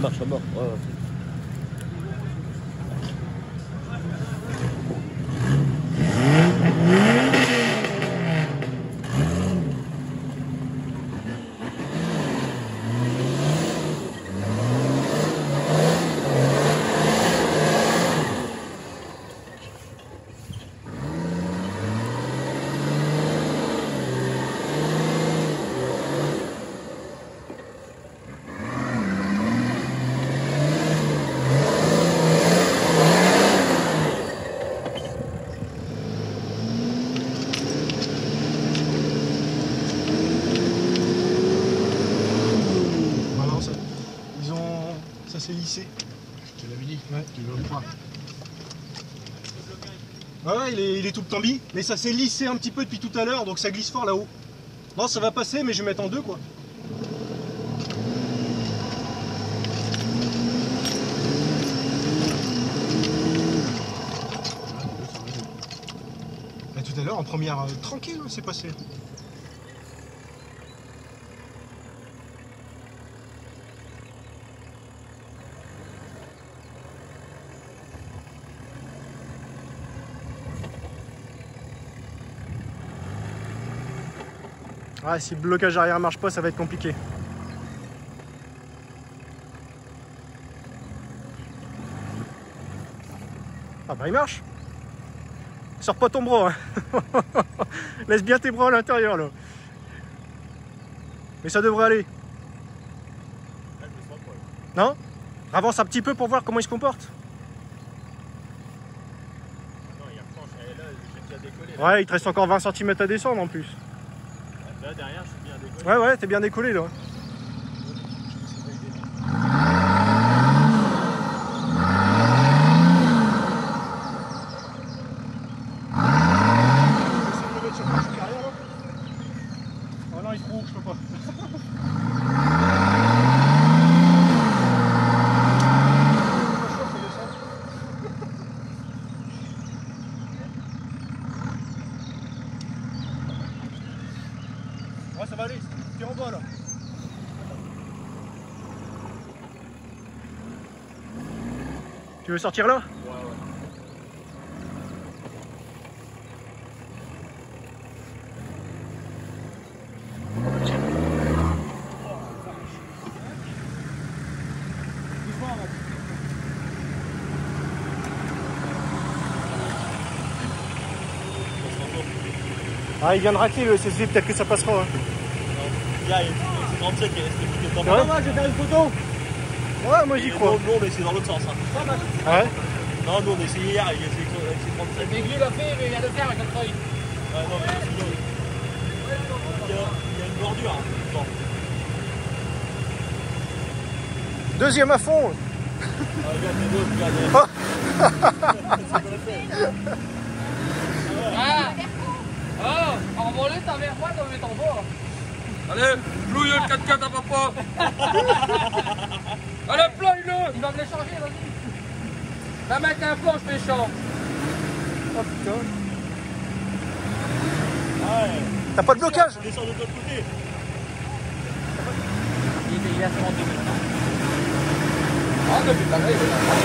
marche à mort. Ouais, ouais. Ça s'est lissé. Je te l'avais dit. Ouais, tu veux le croire. Ouais, il est tout tambi, mais ça s'est lissé un petit peu depuis tout à l'heure, donc ça glisse fort là-haut. Non, ça va passer, mais je vais mettre en deux, quoi. Là, tout à l'heure, en première, tranquille, c'est passé. Ah, si le blocage arrière marche pas, ça va être compliqué. Ah bah il marche. Sors pas ton bras. Hein. Laisse bien tes bras à l'intérieur là. Mais ça devrait aller. Non? Avance un petit peu pour voir comment il se comporte. Ouais, il te reste encore 20 cm à descendre en plus. Là derrière, je suis bien décollé. Ouais, ouais, t'es bien décollé là. Oh non, il se trouve, je peux pas. Ouais, ça va aller, t'es en bas là. Tu veux sortir là? Ouais, ouais. Ah, il vient de racler le SSV, peut-être que ça passera. Hein. Là, il y a c'est 37 qui est resté plus que temps. Ouais, je vais faire une photo. Ouais, moi j'y crois. Nous, on essaie dans l'autre sens. Hein. Ah ouais? Non, nous, on a essayé hier, il a essayé 37. Mais lui, il a fait, mais il vient de faire avec notre œil. Ouais, non, mais sinon, il y a une bordure. Hein. Bon. Deuxième à fond. Ah, regarde les autres, regarde. C'est quoi la fait? Ah! Oh! En volée, t'as vers moi, t'as mettre en bas. Allez, plouille le 4x4 à papa. Allez, plouille-le. Il va me les changer, vas-y. Va mettre un planche méchant. Oh putain. Ouais. T'as pas de blocage? Descends de l'autre côté. Il est à 32 maintenant. Ah, mais putain, là, il est là.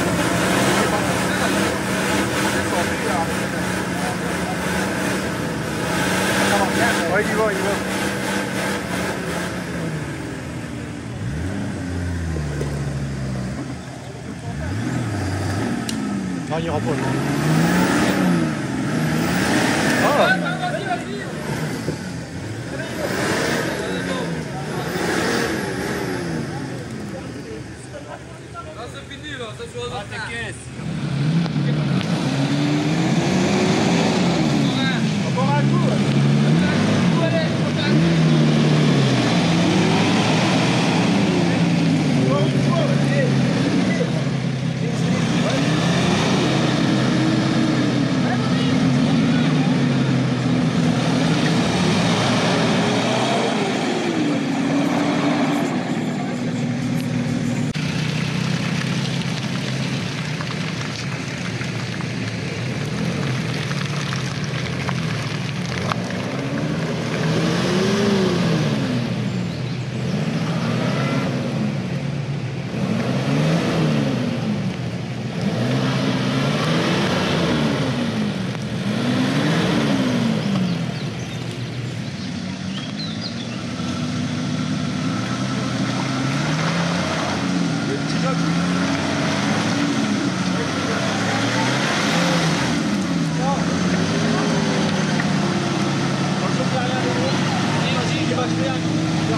Ouais, il y va, il y va. Non, il ira pas. Ah. Vas-y, vas-y. Là, c'est fini, là. Ça sur la T'inquiète. Encore un coup.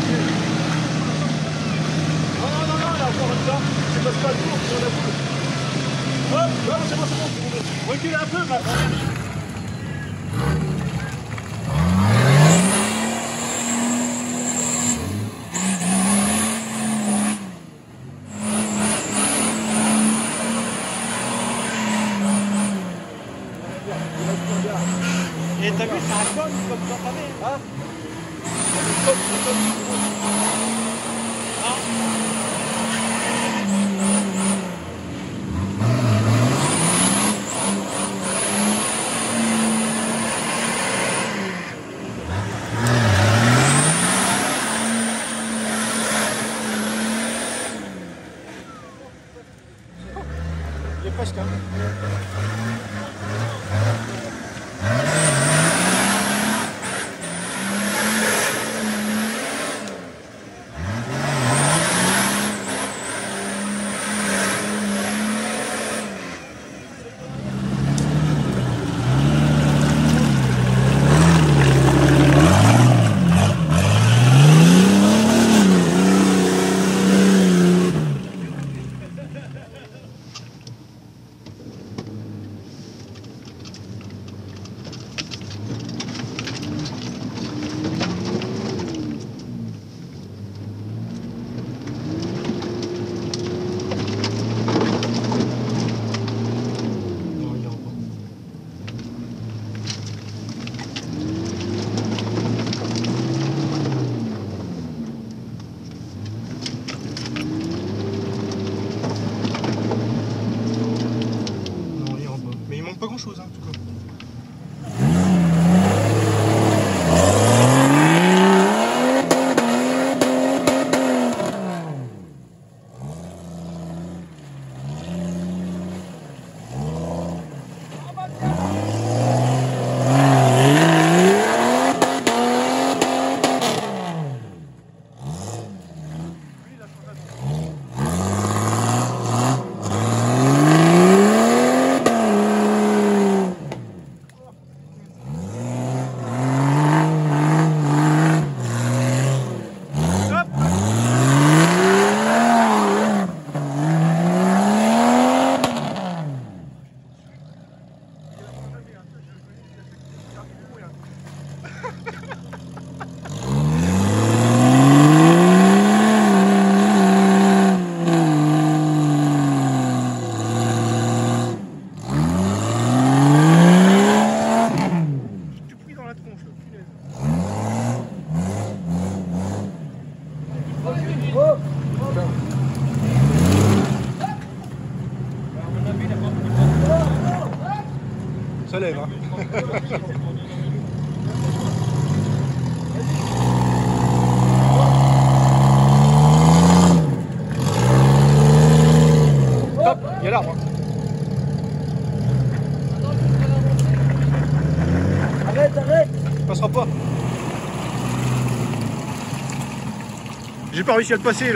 Non, non, non, non, là, encore une fois. C'est parce que la tour, sur la boule. Hop, non, c'est bon, c'est bon. Reculez un peu, maintenant. Et t'as vu, ça raconne comme ça, t'as vu, hein? Il est presque, hein? Pas grand chose, hein, en tout cas. Ça lève, hein. Top, il y a l'arbre. Arrête, arrête. Il passera pas. J'ai pas réussi à le passer là.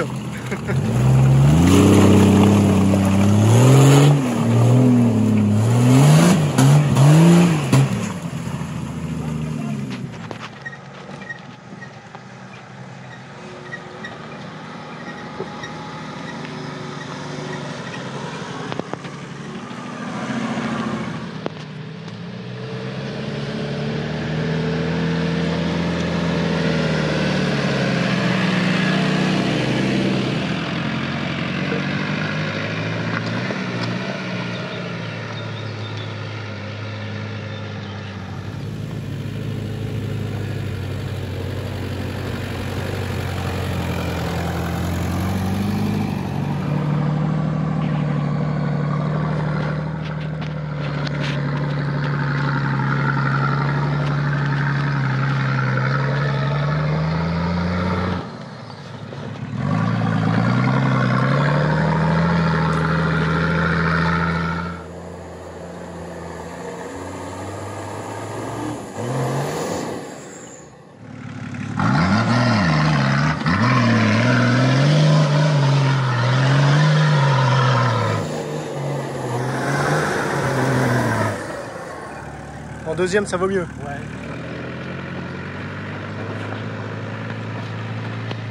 En deuxième, ça vaut mieux. Ouais.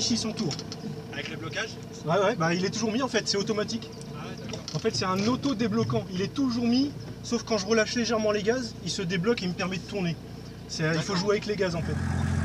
réussi son tour. Avec le blocage? Ouais, ouais, bah il est toujours mis en fait, c'est automatique. Ah ouais, d'accord. En fait, c'est un auto-débloquant. Il est toujours mis, sauf quand je relâche légèrement les gaz, il se débloque et il me permet de tourner. Il faut jouer avec les gaz en fait.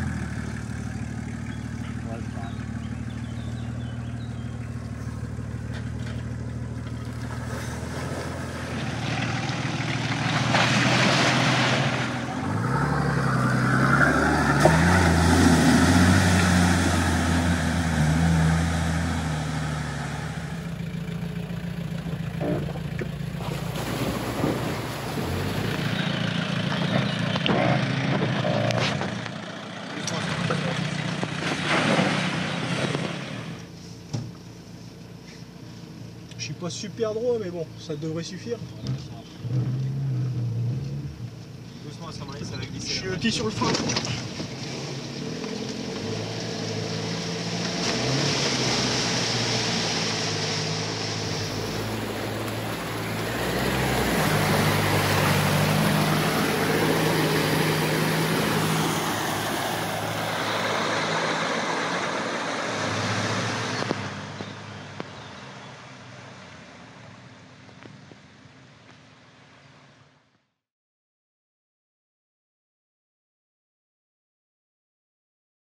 Je suis pas super droit, mais bon, ça devrait suffire. Doucement, ça va glisser. Je suis sur le frein.